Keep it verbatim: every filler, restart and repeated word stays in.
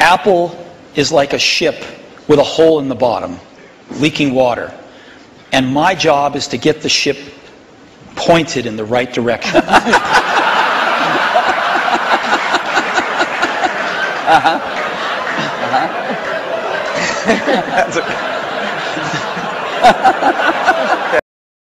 Apple is like a ship with a hole in the bottom, leaking water. And my job is to get the ship pointed in the right direction. Uh-huh. Uh-huh. That's a...